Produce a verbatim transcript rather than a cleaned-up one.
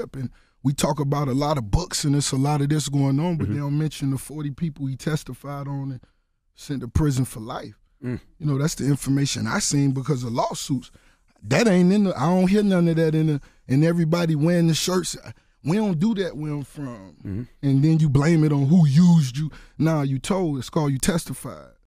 And we talk about a lot of books and there's a lot of this going on, but mm-hmm. they don't mention the forty people he testified on and sent to prison for life. Mm. You know, that's the information I seen because of lawsuits. That ain't in the, I don't hear none of that in the, and everybody wearing the shirts. We don't do that where I'm from. Mm-hmm. And then you blame it on who used you. Nah, you told, it's called you testified.